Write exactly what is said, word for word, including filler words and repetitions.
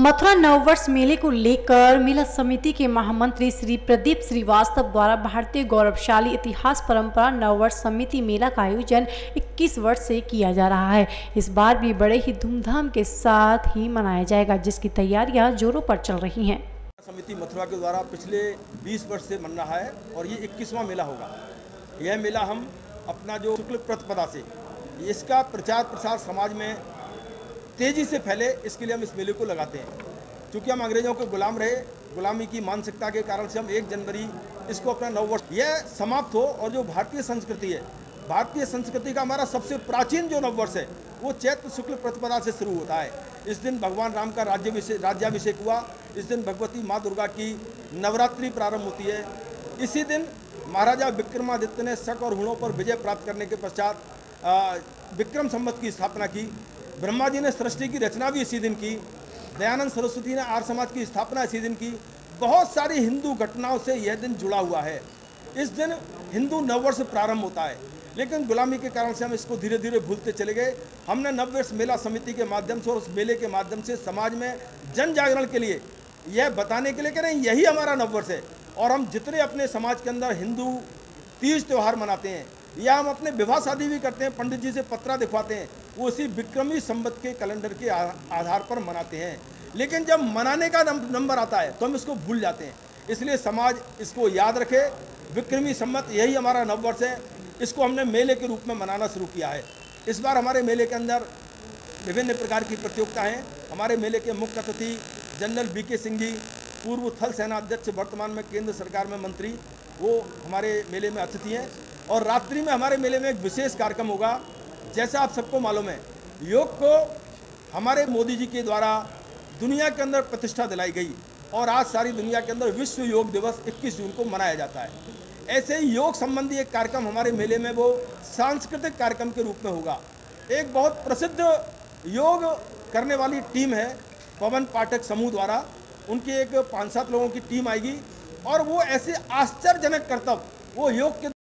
मथुरा नववर्ष मेले को लेकर मेला समिति के महामंत्री श्री प्रदीप श्रीवास्तव द्वारा भारतीय गौरवशाली इतिहास परंपरा नववर्ष समिति मेला का आयोजन इक्कीस वर्ष से किया जा रहा है। इस बार भी बड़े ही धूमधाम के साथ ही मनाया जाएगा, जिसकी तैयारियां जोरों पर चल रही हैं। समिति मथुरा के द्वारा पिछले बीस वर्ष से मन रहा है और ये इक्कीसवां मेला होगा। यह मेला हम अपना जो शुक्ल प्रतिपदा से इसका प्रचार प्रसार समाज में तेजी से फैले, इसके लिए हम इस मेले को लगाते हैं। क्योंकि हम अंग्रेजों के गुलाम रहे, गुलामी की मानसिकता के कारण से हम एक जनवरी इसको अपना नववर्ष यह समाप्त हो और जो भारतीय संस्कृति है, भारतीय संस्कृति का हमारा सबसे प्राचीन जो नववर्ष है वो चैत्र शुक्ल प्रतिपदा से शुरू होता है। इस दिन भगवान राम का राज्याभिषेक राज्याभिषेक हुआ। इस दिन भगवती माँ दुर्गा की नवरात्रि प्रारंभ होती है। इसी दिन महाराजा विक्रमादित्य ने शक और हुणों पर विजय प्राप्त करने के पश्चात विक्रम संवत की स्थापना की। ब्रह्मा जी ने सृष्टि की रचना भी इसी दिन की। दयानंद सरस्वती ने आर्य समाज की स्थापना इसी दिन की। बहुत सारी हिंदू घटनाओं से यह दिन जुड़ा हुआ है। इस दिन हिंदू नववर्ष प्रारंभ होता है, लेकिन गुलामी के कारण से हम इसको धीरे धीरे भूलते चले गए। हमने नववर्ष मेला समिति के माध्यम से और उस मेले के माध्यम से समाज में जन जागरण के लिए यह बताने के लिए कह रहे हैं यही हमारा नववर्ष है। और हम जितने अपने समाज के अंदर हिंदू तीज त्यौहार मनाते हैं या हम अपने विवाह शादी भी करते हैं, पंडित जी से पत्रा दिखवाते हैं, वो उसी विक्रमी संवत के कैलेंडर के आधार पर मनाते हैं। लेकिन जब मनाने का नंबर आता है तो हम इसको भूल जाते हैं। इसलिए समाज इसको याद रखे, विक्रमी संवत यही हमारा नववर्ष है। इसको हमने मेले के रूप में मनाना शुरू किया है। इस बार हमारे मेले के अंदर विभिन्न प्रकार की प्रतियोगिता हैं। हमारे मेले के मुख्य अतिथि जनरल बी के सिंह जी, पूर्व थल सेना अध्यक्ष, वर्तमान में केंद्र सरकार में मंत्री, वो हमारे मेले में अतिथि हैं। और रात्रि में हमारे मेले में एक विशेष कार्यक्रम होगा। जैसा आप सबको मालूम है, योग को हमारे मोदी जी के द्वारा दुनिया के अंदर प्रतिष्ठा दिलाई गई और आज सारी दुनिया के अंदर विश्व योग दिवस इक्कीस जून को मनाया जाता है। ऐसे ही योग संबंधी एक कार्यक्रम हमारे मेले में वो सांस्कृतिक कार्यक्रम के रूप में होगा। एक बहुत प्रसिद्ध योग करने वाली टीम है पवन पाठक समूह द्वारा, उनकी एक पाँच सात लोगों की टीम आएगी और वो ऐसे आश्चर्यजनक करतब वो योग के